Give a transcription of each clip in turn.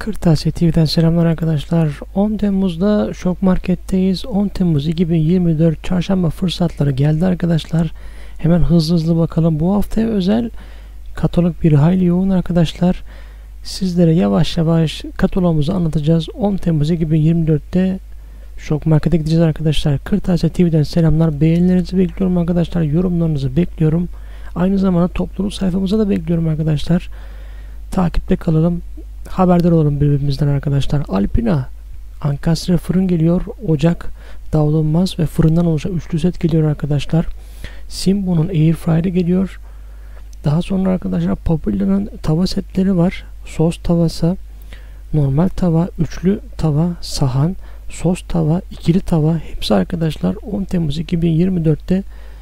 Kırtasiye TV'den selamlar arkadaşlar. 10 Temmuz'da Şok Market'teyiz. 10 Temmuz 2024 çarşamba fırsatları geldi arkadaşlar. Hemen hızlı bakalım. Bu haftaya özel katalog bir hayli yoğun arkadaşlar. Sizlere yavaş yavaş katalogumuzu anlatacağız. 10 Temmuz 2024'te Şok Market'e gideceğiz arkadaşlar. Kırtasiye TV'den selamlar. Beğenilerinizi bekliyorum arkadaşlar. Yorumlarınızı bekliyorum. Aynı zamanda topluluk sayfamıza da bekliyorum arkadaşlar. Takipte kalalım. Haberdar olalım birbirimizden arkadaşlar. Alpina ankastre fırın geliyor. Ocak, davlanmaz ve fırından oluşan üçlü set geliyor arkadaşlar. Simbo'nun Airfryer'i geliyor. Daha sonra arkadaşlar Papilla'nın tava setleri var. Sos tavası, normal tava, üçlü tava, sahan, sos tava, ikili tava, hepsi arkadaşlar 10 Temmuz 2024'te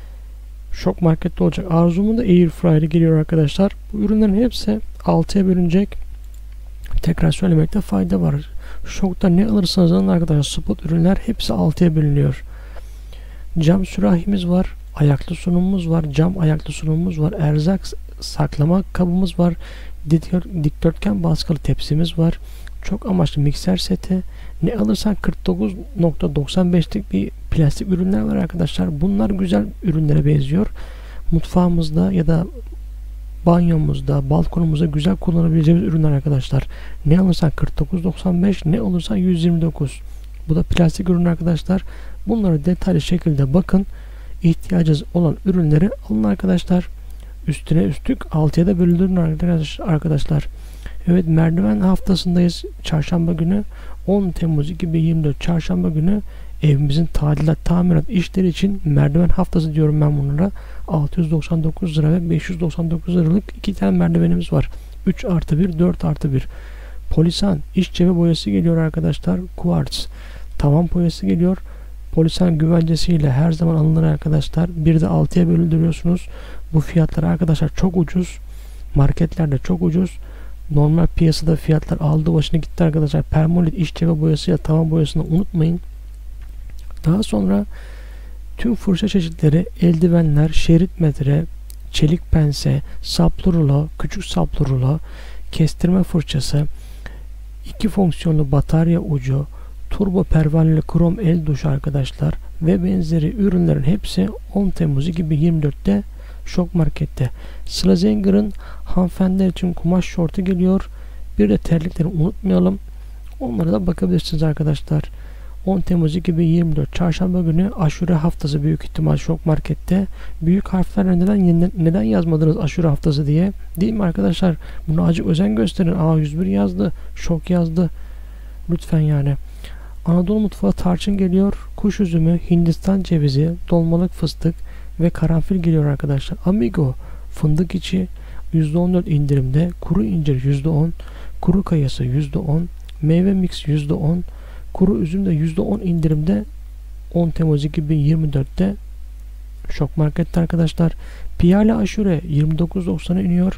Şok Market'te olacak. Arzu'nun da Airfryer'i geliyor arkadaşlar. Bu ürünlerin hepsi 6'ya bölünecek. Tekrar söylemekte fayda var. Şok'ta ne alırsanız alın arkadaşlar, spot ürünler hepsi 6'ya bölünüyor. Cam sürahimiz var. Ayaklı sunumumuz var. Cam ayaklı sunumumuz var. Erzak saklama kabımız var. Dikdörtgen baskılı tepsimiz var. Çok amaçlı mikser seti. Ne alırsan 49.95'lik bir plastik ürünler var arkadaşlar. Bunlar güzel ürünlere benziyor. Mutfağımızda ya da banyomuzda, balkonumuzda güzel kullanabileceğimiz ürünler arkadaşlar. Ne alırsan 49.95, ne alırsan 129. Bu da plastik ürün arkadaşlar. Bunları detaylı şekilde bakın. İhtiyacınız olan ürünleri alın arkadaşlar. Üstüne üstlük 6'ya da bölündürün arkadaşlar. Evet, merdiven haftasındayız. Çarşamba günü 10 Temmuz 2024 çarşamba günü evimizin tadilat, tamirat işleri için merdiven haftası diyorum ben bunlara. 699 lira ve 599 liralık iki tane merdivenimiz var. 3+1, 4+1. Polisan iç cephe boyası geliyor arkadaşlar. Quartz tavan boyası geliyor. Polisan güvencesiyle her zaman alınır arkadaşlar. Bir de 6'ya bölündürüyorsunuz. Bu fiyatlar arkadaşlar çok ucuz. Marketlerde çok ucuz. Normal piyasada fiyatlar aldı başına gitti arkadaşlar. Permolit iç cephe boyası ya tavan boyasını unutmayın. Daha sonra tüm fırça çeşitleri, eldivenler, şerit metre, çelik pense, saplı rulo, küçük saplı rulo, kestirme fırçası, 2 fonksiyonlu batarya ucu, turbo pervaneli krom el duşu arkadaşlar ve benzeri ürünlerin hepsi 10 Temmuz 2024'te Şok Market'te. Slazenger'ın hanımefendiler için kumaş şortu geliyor. Bir de terlikleri unutmayalım. Onlara da bakabilirsiniz arkadaşlar. 10 Temmuz 2024 çarşamba günü aşure haftası büyük ihtimal Şok Market'te. Büyük harflerle neden yazmadınız aşure haftası diye? Değil mi arkadaşlar? Buna acı özen gösterin. A101 yazdı. Şok yazdı. Lütfen yani. Anadolu mutfağı tarçın geliyor. Kuş üzümü, Hindistan cevizi, dolmalık fıstık ve karanfil geliyor arkadaşlar. Amigo fındık içi %14 indirimde. Kuru incir %10. Kuru kayısı %10. Meyve mix %10. Kuru üzüm de %10 indirimde 10 Temmuz 2024'te Şok Market'te arkadaşlar. Piyale aşure 29.90'a iniyor.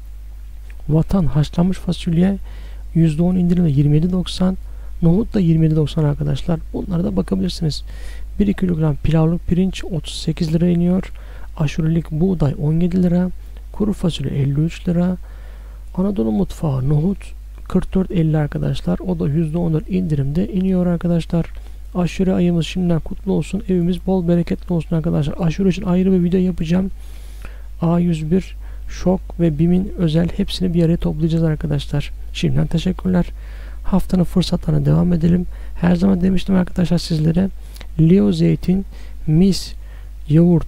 Vatan haşlanmış fasulye %10 indirimde 27.90. Nohut da 27.90 arkadaşlar. Bunlara da bakabilirsiniz. 1 kilogram pilavlık pirinç 38 lira iniyor. Aşurelik buğday 17 lira. Kuru fasulye 53 lira. Anadolu mutfağı nohut 44.50 arkadaşlar. O da %14 indirimde iniyor arkadaşlar. Aşure ayımız şimdiden kutlu olsun. Evimiz bol bereketli olsun arkadaşlar. Aşure için ayrı bir video yapacağım. A101, Şok ve BİM'in özel hepsini bir araya toplayacağız arkadaşlar. Şimdiden teşekkürler. Haftanın fırsatlarına devam edelim. Her zaman demiştim arkadaşlar sizlere. Leo zeytin, mis, yoğurt,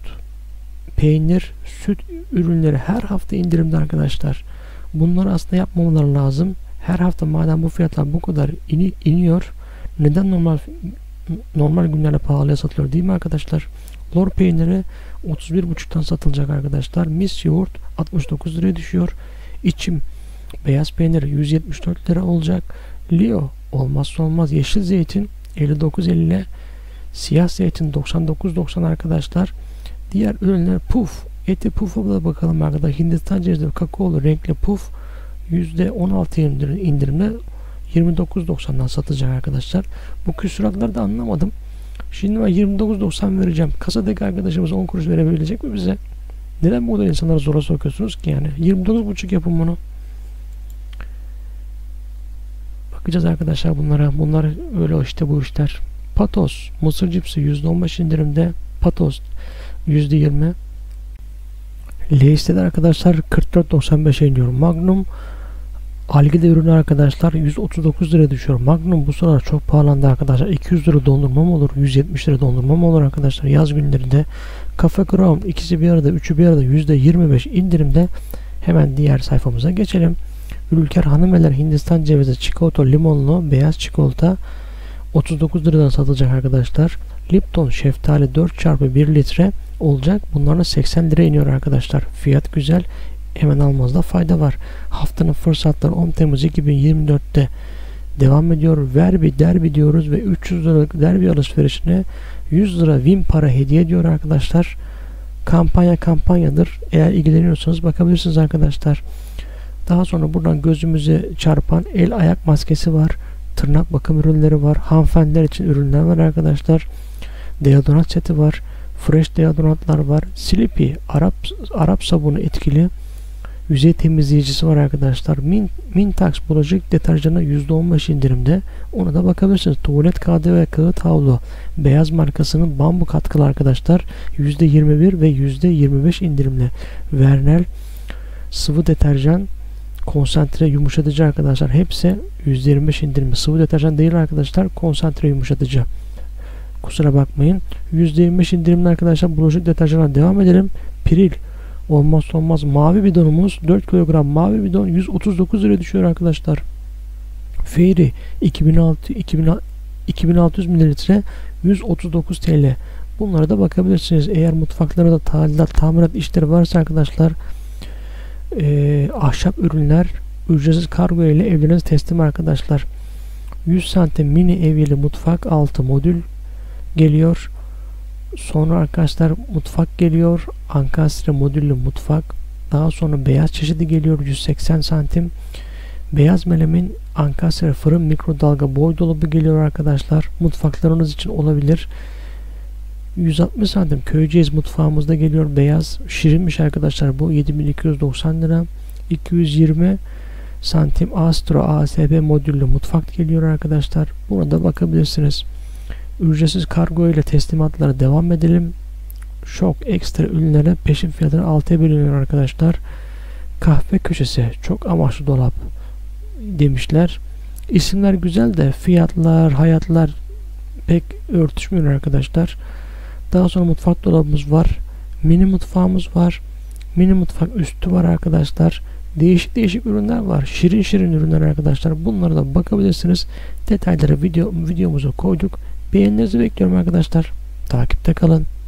peynir, süt ürünleri her hafta indirimde arkadaşlar. Bunları aslında yapmamaları lazım. Her hafta madem bu fiyatlar bu kadar iniyor, neden normal günlerde pahalıya satılıyor değil mi arkadaşlar? Lor peyniri 31,5'tan satılacak arkadaşlar. Mis yoğurt 69 liraya düşüyor. İçim beyaz peynir 174 lira olacak. Leo olmazsa olmaz yeşil zeytin 59.50, siyah zeytin 99.90 arkadaşlar. Diğer ürünler puf, eti pufa da bakalım arkadaşlar. Hindistan cevizi kakaolu renkli puf %16 indirimle 29.90'dan satacak arkadaşlar. Bu küsuratları da anlamadım. Şimdi ben 29.90 vereceğim. Kasadaki arkadaşımız 10 kuruş verebilecek mi bize? Neden bu kadar insanları zora sokuyorsunuz ki yani? 29.5 yapın bunu. Bakacağız arkadaşlar bunlara. Bunlar öyle işte bu işler. Patos mısır cipsi %15 indirimde. Patos %20. Lay's'te de arkadaşlar 44.95'e iniyor. Magnum algide ürünü arkadaşlar 139 lira düşüyor. Magnum bu sıralar çok pahalandı arkadaşlar. 200 lira dondurma mı olur? 170 lira dondurma mı olur arkadaşlar? Yaz günlerinde. Cafe Crown ikisi bir arada, üçü bir arada %25 indirimde. Hemen diğer sayfamıza geçelim. Ülker Hanımeler Hindistan cevizi çikolata limonlu beyaz çikolata 39 liradan satılacak arkadaşlar. Lipton şeftali 4x1 litre olacak. Bunlarla 80 lira iniyor arkadaşlar. Fiyat güzel. Hemen almanızda fayda var. Haftanın fırsatları 10 Temmuz 2024'te devam ediyor. Verbi derbi diyoruz ve 300 liralık derbi alışverişine 100 lira Win para hediye ediyor arkadaşlar. Kampanyadır. Eğer ilgileniyorsanız bakabilirsiniz arkadaşlar. Daha sonra buradan gözümüze çarpan el ayak maskesi var. Tırnak bakım ürünleri var. Hanımefendiler için ürünler var arkadaşlar. Deodorant seti var. Fresh deodorantlar var. Sleepy Arap sabunu etkili yüzey temizleyicisi var arkadaşlar. Mintax bulaşık deterjanı %15 indirimde. Ona da bakabilirsiniz. Tuvalet kağıdı ve kağıt havlu beyaz markasının bambu katkılı arkadaşlar. %21 ve %25 indirimle. Vernel sıvı deterjan konsantre yumuşatıcı arkadaşlar. Hepsi %25 indirimli. Sıvı deterjan değil arkadaşlar. Konsantre yumuşatıcı. Kusura bakmayın. %25 indirimli arkadaşlar. Bulaşık deterjanına devam edelim. Piril olmazsa olmaz mavi bidonumuz 4 kilogram mavi bidon 139 lira düşüyor arkadaşlar. Fairy 2600 mililitre 139 TL. Bunlara da bakabilirsiniz. Eğer mutfaklarda tamirat işleri varsa arkadaşlar ahşap ürünler ücretsiz kargo ile evlerinize teslim arkadaşlar. 100 santim mini evyeli mutfak altı modül geliyor. Sonra arkadaşlar mutfak geliyor. Ankastre modüllü mutfak. Daha sonra beyaz çeşidi geliyor. 180 santim. Beyaz melemin ankastre fırın mikrodalga boy dolabı geliyor arkadaşlar. Mutfaklarınız için olabilir. 160 santim köyceğiz mutfağımızda geliyor. Beyaz şirinmiş arkadaşlar. Bu 7290 lira. 220 santim Astro ASB modüllü mutfak geliyor arkadaşlar. Buna da bakabilirsiniz. Ücretsiz kargo ile teslimatlara devam edelim. Şok ekstra ürünlere peşin fiyatını 6'ya bölünüyor arkadaşlar. Kahve köşesi çok amaçlı dolap demişler. İsimler güzel de fiyatlar, hayatlar pek örtüşmüyor arkadaşlar. Daha sonra mutfak dolabımız var. Mini mutfağımız var. Mini mutfak üstü var arkadaşlar. Değişik ürünler var. Şirin ürünler arkadaşlar. Bunlara da bakabilirsiniz. Detayları videomuza koyduk. Beğenilerinizi bekliyorum arkadaşlar. Takipte kalın.